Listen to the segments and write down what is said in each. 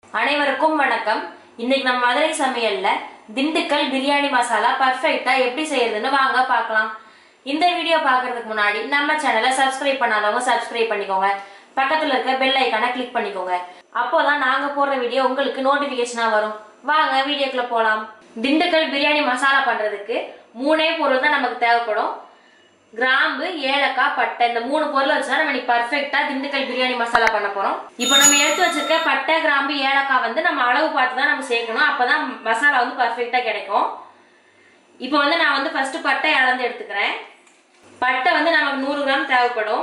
அனைவருக்கும் வணக்கம். இன்னைக்கு நம்ம மதுரை சமையல்ல திண்டுக்கல் பிரியாணி மசாலா பர்ஃபெக்ட்டா எப்படி செய்யறதுன்னு வாங்க பார்க்கலாம். இந்த வீடியோ பார்க்கிறதுக்கு முன்னாடி நம்ம சேனலை சப்ஸ்கிரைப் பண்ணாதவங்க சப்ஸ்கிரைப் பண்ணிக்கோங்க. பக்கத்துல இருக்க பெல் ஐகானை கிளிக் பண்ணிக்கோங்க. அப்போதான் நாங்க போடுற வீடியோ உங்களுக்கு நோட்டிபிகேஷனா வரும். வாங்க வீடியோக்குள்ள போலாம். திண்டுக்கல் பிரியாணி மசாலா பண்றதுக்கு மூணே பொருள் தான் நமக்கு தேவைப்படும். கிராம்பு, ஏலக்காய், பட்டை, இந்த மூணு பொருள் வச்சுதான் நம்ம இன்னைக்கு பர்ஃபெக்ட்டா திண்டுக்கல் பிரியாணி மசாலா பண்ண போறோம். இப்போ நம்ம எடுத்து வச்சிருக்க பட்டை, கிராம்பு, ஏலக்காய் வந்து நம்ம அளவு பார்த்து தான் நம்ம சேர்க்கணும். அப்பதான் மசாலா வந்து பர்ஃபெக்ட்டா கிடைக்கும். இப்போ வந்து நான் வந்து ஃபர்ஸ்ட் பட்டை அளந்து எடுத்துக்கிறேன். பட்டை வந்து நமக்கு 100 கிராம் தேவைப்படும்.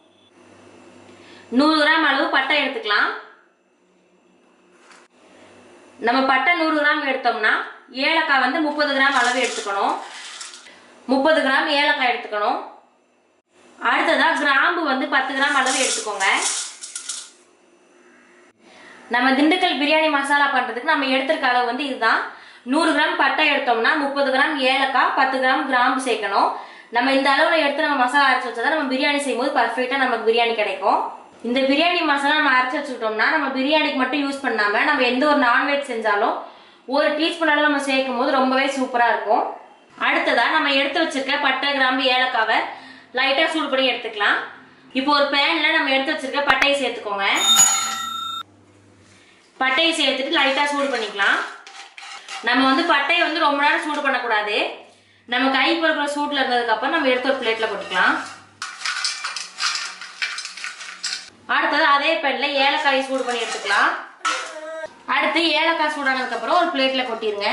100 கிராம் அளவு பட்டை எடுத்துக்கலாம். நம்ம பட்டை 100 கிராம் எடுத்தோம்னா ஏலக்காய் வந்து 30 கிராம் அளவு எடுத்துக்கணும். 30 கிராம் ஏலக்காய் எடுத்துக்கணும். அடுத்ததா கிராம்பு வந்து 10 கிராம் அளவு எடுத்துக்கோங்க. நம்ம திண்டுக்கல் பிரியாணி மசாலா பண்றதுக்கு நம்ம எடுத்திருக்க அளவு வந்து இதுதான். 100 கிராம் பட்டை எடுத்தோம்னா 30 கிராம் ஏலக்காய், 10 கிராம் கிராம்பு சேர்க்கணும். நம்ம இந்த அளவுல எடுத்து நம்ம மசாலா அரைச்சு வச்சாதான் நம்ம பிரியாணி செய்யும்போது பர்ஃபெக்ட்டா நமக்கு பிரியாணி கிடைக்கும். இந்த பிரியாணி மசாலா நம்ம அரைச்சு வச்சுக்கிட்டோம்னா நம்ம பிரியாணிக்கு மட்டும் யூஸ் பண்ணாம நம்ம எந்த ஒரு நான்வெஜ் செஞ்சாலும் ஒரு டீஸ்பூன் அளவு நம்ம சேர்க்கும் போது ரொம்பவே சூப்பரா இருக்கும். அடுத்ததா நம்ம எடுத்து வச்சிருக்க பட்டை, கிராம்பு, ஏலக்காவை லைட்டா சூடு பண்ணி எடுத்துக்கலாம். இப்போ ஒரு பேன்ல நம்ம எடுத்து வச்சிருக்க பட்டையை சேர்த்துக்கோங்க. பட்டையை சேர்த்துட்டு லைட்டா சூடு பண்ணிக்கலாம். நம்ம வந்து பட்டையை வந்து ரொம்ப நேரம் சூடு பண்ணக்கூடாது. நம்ம கை பொறுக்கிற சூட்ல இருந்ததுக்கு அப்புறம் நம்ம எடுத்து ஒரு பிளேட்ல போட்டுக்கலாம். அடுத்தது அதே பேன்ல ஏலக்காயை சூடு பண்ணி எடுத்துக்கலாம். அடுத்து ஏலக்காய் சூடானதுக்கு அப்புறம் ஒரு பிளேட்ல கொட்டிருங்க.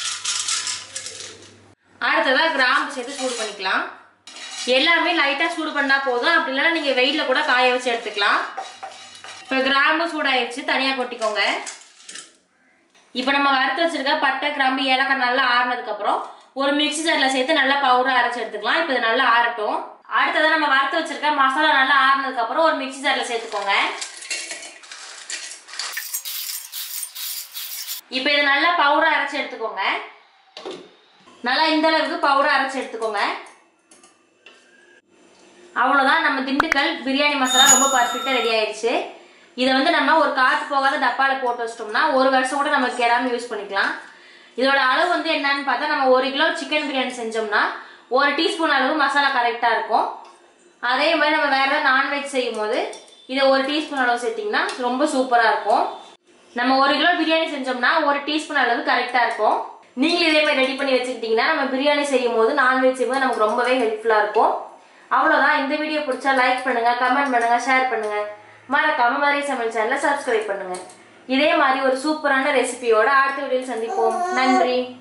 அடுத்ததா கிராம்பு சேர்த்து சூடு பண்ணிக்கலாம். எல்லாமே லைட்டா சூடு பண்ணா போதும். அப்படி இல்லைன்னா நீங்க வெயில்ல கூட காய வச்சு எடுத்துக்கலாம். இப்ப கிராம்பு சூடாயிடுச்சு, தனியா கொட்டிக்கோங்க. இப்ப நம்ம வறுத்து வச்சிருக்க பட்டை, கிராம்பு, ஏலக்காய் நல்லா ஆறுனதுக்கு அப்புறம் ஒரு மிக்ஸி ஜார்ல சேர்த்து நல்லா பவுடரா அரைச்சு எடுத்துக்கலாம். இப்ப இது நல்லா ஆறட்டும். அடுத்ததான் நம்ம வறுத்து வச்சிருக்க மசாலா நல்லா ஆறுனதுக்கு அப்புறம் ஒரு மிக்ஸி ஜார்ல சேர்த்துக்கோங்க. இப்ப இது நல்லா பவுடரா அரைச்சு எடுத்துக்கோங்க. நல்லா இந்த அளவுக்கு பவுடர் அரைச்சு எடுத்துக்கோங்க. அவ்வளவுதான், நம்ம திண்டுக்கல் பிரியாணி மசாலா ரொம்ப பர்ஃபெக்ட்டா ரெடி ஆயிடுச்சு. இதை வந்து நம்ம ஒரு காத்து போகாத டப்பால போட்டு வச்சிட்டோம்னா 1 வருஷம் கூட நம்ம கேடாம யூஸ் பண்ணிக்கலாம். இதோட அளவு வந்து என்னன்னு பார்த்தா நம்ம 1 கிலோ சிக்கன் பிரியாணி செஞ்சோம்னா 1 டீஸ்பூன் அளவு மசாலா கரெக்டா இருக்கும். அதே மாதிரி நம்ம வேற ஏதாவது நான்வெஜ் செய்யும் போது இதை 1 டீஸ்பூன் அளவு சேர்த்தீங்கன்னா ரொம்ப சூப்பரா இருக்கும். நம்ம 1 கிலோ பிரியாணி செஞ்சோம்னா 1 டீஸ்பூன் அளவு கரெக்டா இருக்கும். நீங்களும் இதே மாதிரி ரெடி பண்ணி வச்சுக்கிட்டீங்கன்னா நம்ம பிரியாணி செய்யும் போது நான்வெஜ் செய்யும்போது நமக்கு ரொம்பவே ஹெல்ப்ஃபுல்லா இருக்கும். அவ்வளவுதான். இந்த வீடியோ பிடிச்சா லைக் பண்ணுங்க, கமெண்ட் பண்ணுங்க, ஷேர் பண்ணுங்க. மறக்காம மதுரை சமையல் சேனலை சப்ஸ்கிரைப் பண்ணுங்க. இதே மாதிரி ஒரு சூப்பரான ரெசிபியோட அடுத்த வீடியோவில் சந்திப்போம். நன்றி.